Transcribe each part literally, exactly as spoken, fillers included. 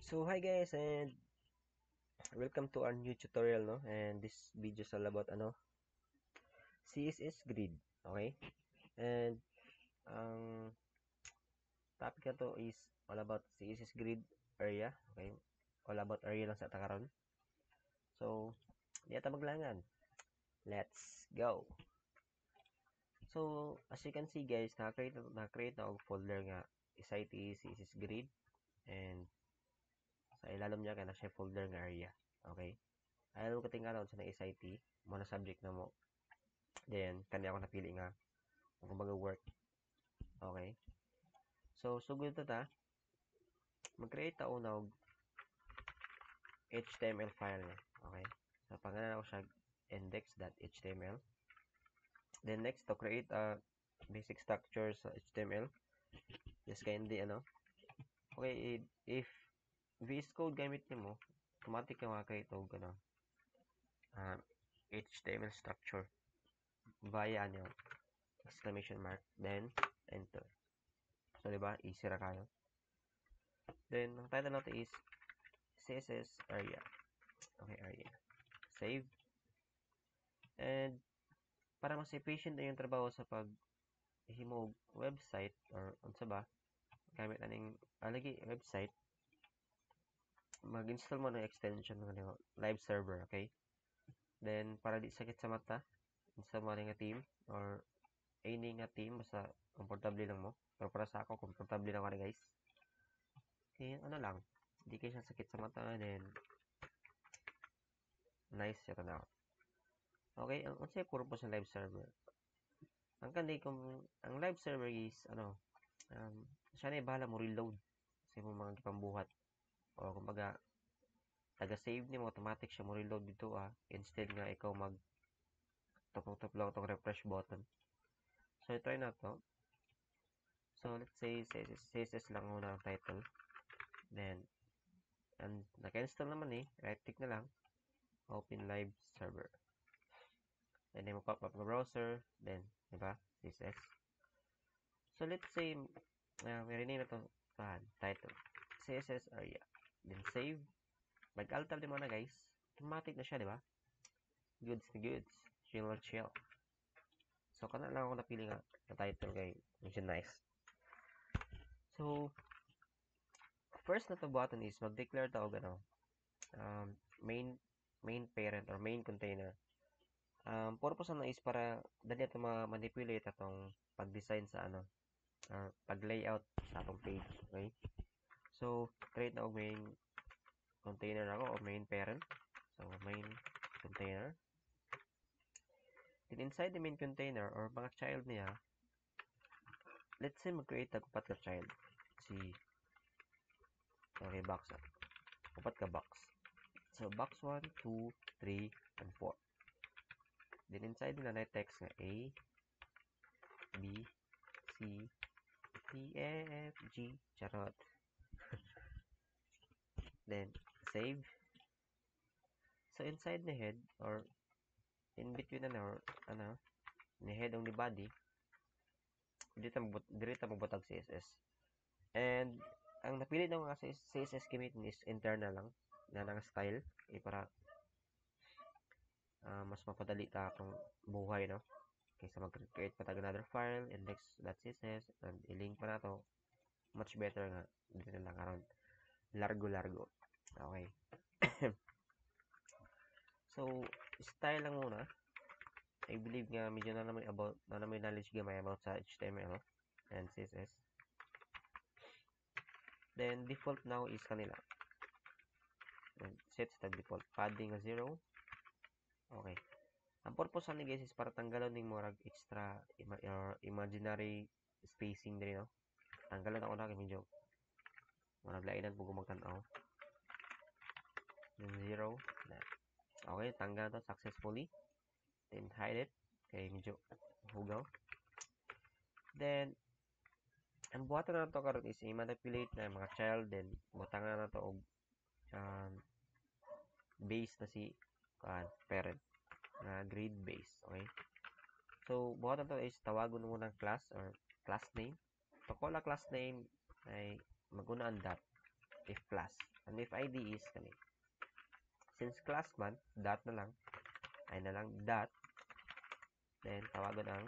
So hi guys, and welcome to our new tutorial, no? And this video is all about ano C S S grid, okay? And ang topic na to is all about C S S grid area, okay? All about area lang sa takaron. So di ata maglangan. Let's go. So as you can see guys, na-create na-create na og folder nga S I T C S S grid, and sa ilalom niya kana siya folder nga area, okay? Ayaw ko tinggalon sa S I T mo na subject na mo. Then kani ako napili nga kung baga work. Okay. So, sugod na ta. Mag-create ta una og H T M L file niya. Okay. So, pangalan ako siya index.html. Then, next, to create a basic structure sa H T M L. Just kindly, ano. Okay, if V S Code gamit niyo mo, automatic ka makakreate og, ano, um, H T M L structure via, ano, exclamation mark, then, enter. So, diba? Easy ra kayo. Then, ang title natin is C S S area. Okay, area. Save. And para mas efficient na yung trabaho sa pag himog website or unsa ba gamit aning alagi website, mag-install mo ng extension ng live server, okay? Then para di sakit sa mata, install mo nga team or any nga team basta komportable lang mo. Pero para sa ako, komportable lang ako guys. Okay, ano lang, hindi kayo siya sakit sa mata, then nice siya na. Okay, ang unsay purpose ng live server? Ang kanday kung ang live server is ano, um, siya na bahala mo reload sa imong mga gipambuhat, o kumbaga taga-save nimo, automatic siya mo reload dito ah, instead nga ikaw mag tupok lang tong refresh button. So try na to. So let's say C S S, C S S lang muna ang title, then and naka-install naman eh, right click na lang, open live server, and then pop up ng browser, then diba C S S. So let's say uh, may rename na to uh, title C S S area, then save. Mag-alt-tab din mo na guys, automatic na siya, di ba? Goods na goods, chill na chill. So kana lang ako napili nga na title kay medyo nice. So first na to button is mag-declare ta og ano, um, main main parent or main container. Um, purpose na is para dali ito ma-manipulate atong pag-design sa ano, or pag-layout sa atong page, okay? So create na og main container ako o main parent. So main container. Then inside the main container or mga child niya, let's say mag-create tag upat ka child. Si okay, box up. Upat ka box. So box one, two, three, and four. Then inside nila na text nga A, B, C, D, E, F, G, charot. Then save. So inside the head or in between na or ano, ni head ang ni body, dito mo dito mo butag C S S. And ang napili ng mga C S S gamit is internal lang na nang style eh, para uh, mas mapadali ta akong buhay, no? Kaysa mag-create pa tag another file, index.css, and i-link pa na to, much better nga dito na lang around largo-largo. Okay. So style lang muna. I believe nga medyo na naman about na naman knowledge gamay about sa H T M L and C S S. Then default now is kanila. And set sa default padding na zero. Okay. Ang purpose ni guys is para tanggalon ning murag extra ima or imaginary spacing diri, no? Tanggalan ako na kay medyo murag lainan pug magtan-aw. Then zero. Okay, tanggal to successfully. Then hide it kay medyo hugaw. Then ang buhatan na to karon is i-manipulate na mga child, then butangan na to og um, base na si uh, parent na uh, grade base, okay? So buhatan to is tawagon mo ng class or class name. To call a class name ay maguna ang dot if class. Ang if I D is kani. Since class man, dot na lang. Ay na lang, dot. Then, tawagan ang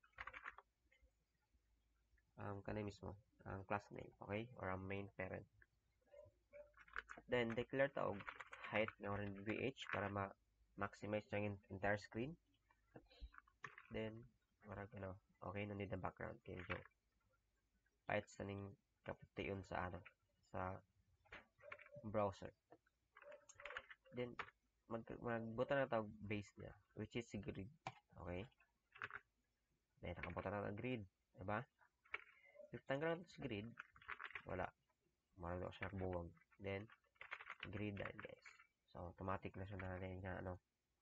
um, kani mismo. Ang class name. Okay? Or ang main parent. Then, declare taog height na orange V H para ma-maximize yung entire screen. Then, marag ano, okay, no need the background. Kaya medyo kahit sa ning kaputi yun sa ano, sa browser. Then, mag magbuta na tawag base niya, which is si grid. Okay? Then, nakabuta na ng grid. Diba? If tanggal natin sa grid, wala. Marag siya buwag. Then, grid na guys. So, automatic na siya na na ano.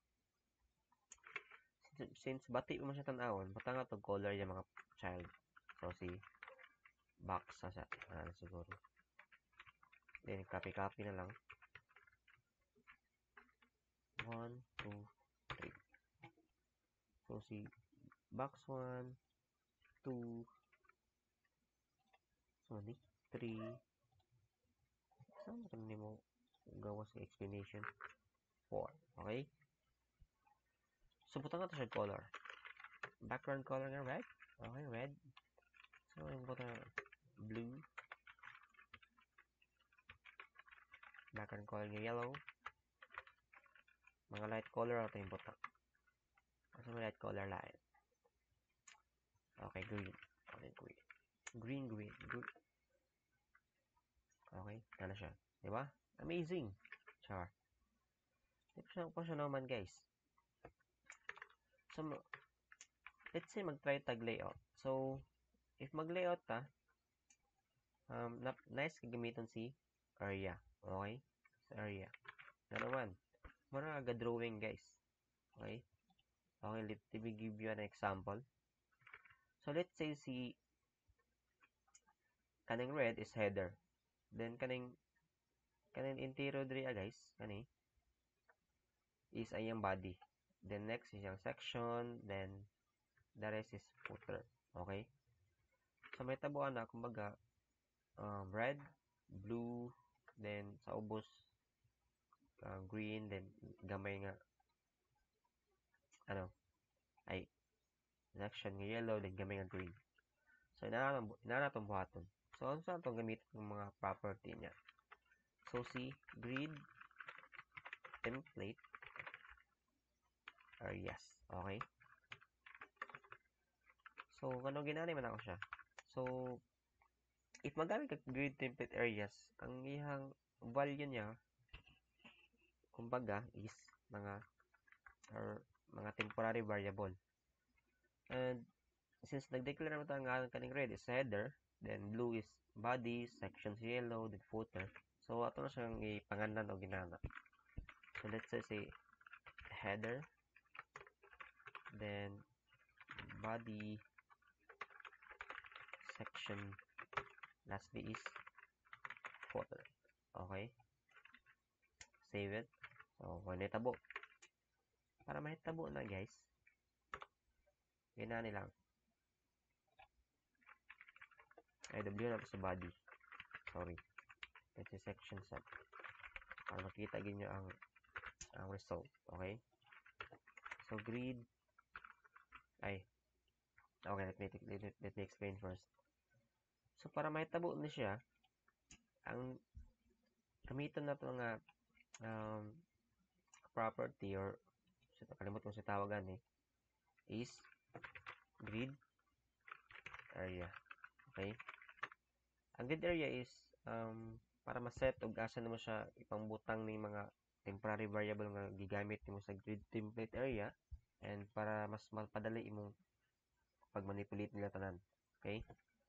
Since, since bati mo siya tanawon, bata nga to color yung mga child. So, si box sa siya. Ano siguro. Then, copy-copy na lang. one, two, three. So, si box one, two, sorry, three. Saan mo kanina mo gawa sa explanation? four. Okay? So, butang nga to siya color. Background color nga red. Okay, red. So, yung butang blue. Background color nga yellow. Mga light color ito yung butang. Kasi may light color light. Okay, green. Okay, green. Green, green, green. Okay, ano siya. Diba? Amazing. Char. Ito siya po siya naman, guys. So, let's say mag-try tag layout. So, if mag-layout ka, um, nice kagamitan si area. Okay? Sa area. Na naman. Muna aga-drawing, guys. Okay? Okay, let me give you an example. So, let's say si kaning red is header. Then, kaning kaning interior diri guys. Kani is ayang body. Then, next is yung section. Then, the rest is footer. Okay? So, may tabuan na, kumbaga, um, red, blue, then, sa ubos, uh, green, then, gamay nga, ano, ay, section nga yellow, then, gamay nga green. So, inana itong buhaton. So, ano saan itong gamitin ng mga property niya? So, si grid template areas. Okay? So, ano ginani man ako siya? So, if magamit ka grid template areas, ang ihang value niya, kumbaga, is mga or mga temporary variable. And since nag-declare naman tayo nga kaning red is header, then blue is body, sections yellow, then footer. So, ato na siyang ipangalan o ginana. So, let's say, say header, then body, section, lastly is footer. Okay? Save it. So, kung itabo. Para mahitabo na, guys, ginani lang. I W na sa body. Sorry. That's a section sub. Para makita ginyo ang ang result. Okay? So, grid. Ay. Okay, let me, let, let me explain first. So, para mahitabo na siya, ang gamitan na ito nga um, property or kalimut mo sa tawagan eh, is grid area. Okay? Ang grid area is um, para ma-set o asa mo siya ipangbutang ng mga temporary variable nga gigamit mo sa grid template area and para mas mapadali imong pag-manipulate nila tanan. Okay?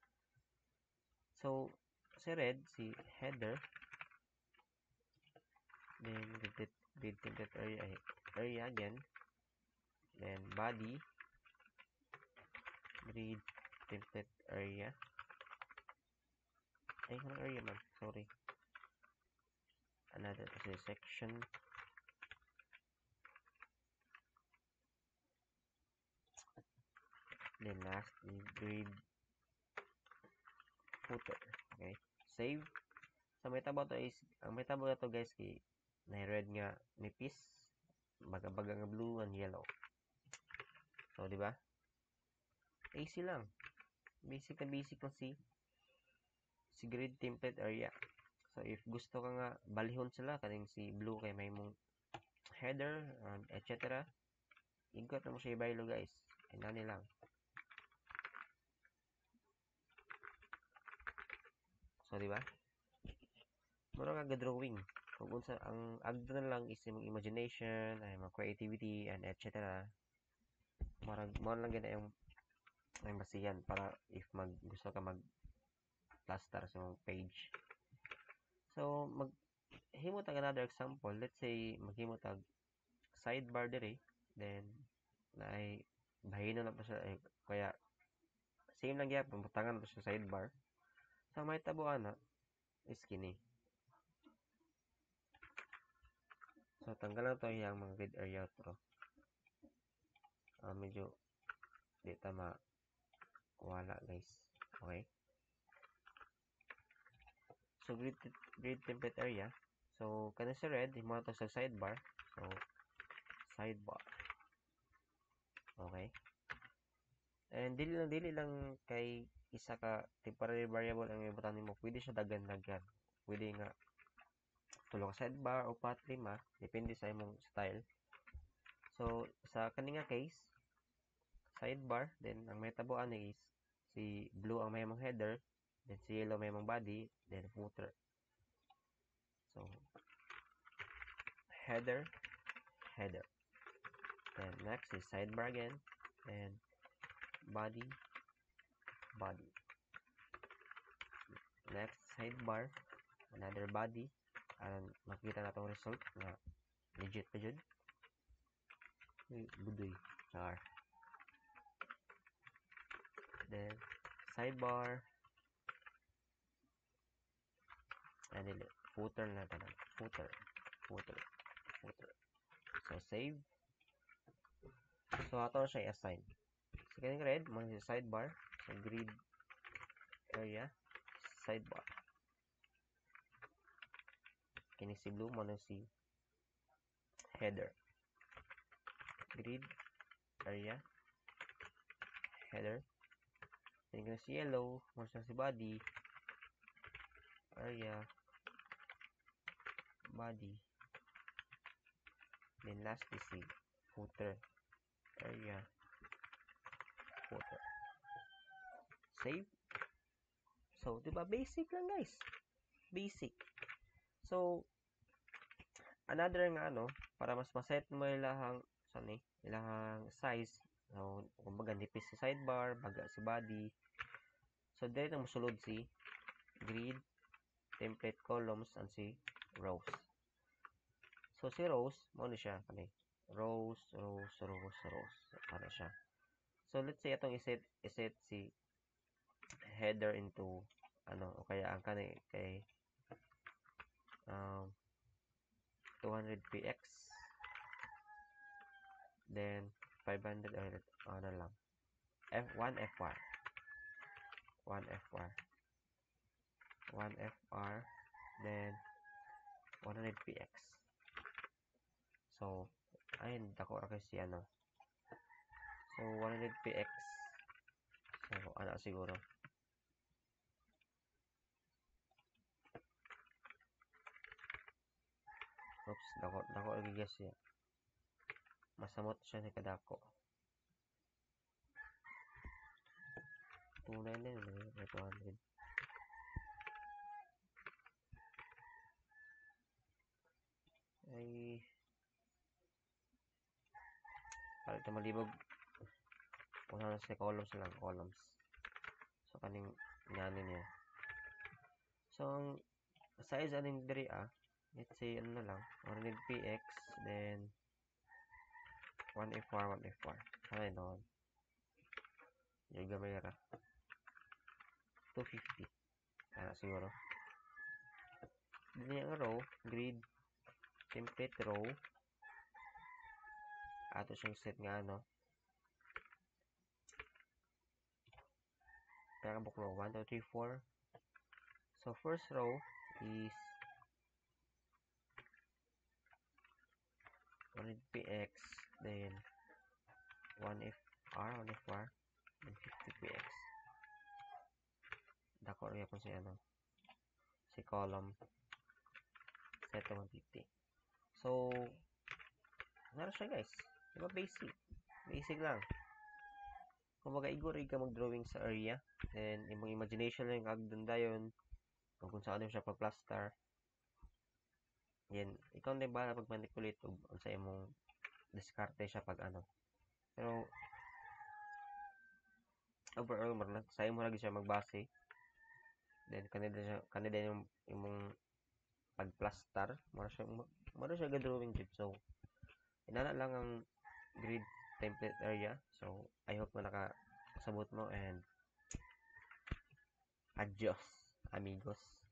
So, si red, si header, then grid, grid template area, area again, then body, grid template area, ay, kung area man, sorry, another say, section, then lastly, grid footer. Okay, save. So may tabo to is ang may tabo na to guys kay na red nga nipis, baga-baga nga blue and yellow. So di ba? Easy lang. Basic na basic lang si si grid template area. So if gusto ka nga balihon sila kaning si blue kay may mong header and et cetera. Igot na mo siya ibaylo guys. Inani lang. So di ba? Mura nga drawing. Kung unsa ang agdo na lang is yung imagination, ay mga creativity and et cetera. Mura mo lang gina yung ang basihan para if mag gusto ka mag plaster sa mong page. So mag himo tag another example. Let's say maghimo tag sidebar dire, then na ay bahino na pa siya eh, kaya same lang gyapon butangan pa siya sidebar. So may tabuan na is kini. So tanggalan to yung mga grid area to. Uh, medyo di tama wala guys. Okay. So grid grid template area. So kana sa red imo to sa sidebar. So sidebar. Okay. And dili lang dili lang kay isa ka temporary variable ang ibutan nimo. Pwede siya daghan-daghan. Pwede nga tulo ka sidebar o pat lima depende sa imong style. So sa kani nga case sidebar, then ang may tabuan is si blue ang may mong header, then si yellow may mong body, then footer. So header, header. Then next is sidebar again, and body, body. Next sidebar, another body, and makita na itong result na legit pa dyan. Budoy, char. Then sidebar, and then footer na tanan, footer, footer, footer. So save. So ato siya i-assign. So kaning red mo sa sidebar, sa grid area, sidebar. Kini si blue mo na si header. Grid area, header. Kini si yellow mo sa si body, area, body. Then last is si footer, area, footer. Save. So, di ba basic lang guys. Basic. So, another nga ano, para mas maset mo ilahang saan eh, ilahang size. So, kumbaga nipis si sidebar, baga si body. So, dahil na musulod si grid, template columns, and si rows. So, si rows, mo na siya. Kani, rows, rows, rows, rows. Para siya. So, let's say, itong iset, iset si header into, ano, o kaya ang kani, kay, um, two hundred p x. Then, five hundred, or, ano lang. F one F R. one F R. one F R. Then, one hundred p x. So, ayun, dako ra kasi ano. So, one hundred p x. So, ano siguro. Oops, dako, dako lagi guys siya. Masamot siya ni kadako. two ninety-nine, may two hundred. Ay, para ito malibog. Una na sa columns lang, columns. So, kaning nani niya. So, ang size aning diri ah, let's say, ano na lang, one hundred p x, then, one F R, one F R. Ano yun doon? Yung gamay ra. two fifty. Ano siguro. Dito yung row, grid, template row. Ato siyang set nga ano. Kaya book row, one, two, three, four. So, first row is one hundred p x, then one F R, one F R, then fifty p x. Dako rin po si ano, si column set to one fifty. So, naran siya guys. Diba basic? Basic lang. Kung baga igor ka mag-drawing sa area, then imong imagination lang yung agdan dayon kung kung saan siya pa-plaster. Yan, ikaw na ba pag-manipulate og sa imong diskarte siya pag ano. Pero overall mar sa imo lagi siya magbase. Then kanila siya kanila yung imong pag-plaster, mara siya mara siya ga-drawing jud. So inana lang ang grid template area. So I hope na nakasabot mo and adios amigos.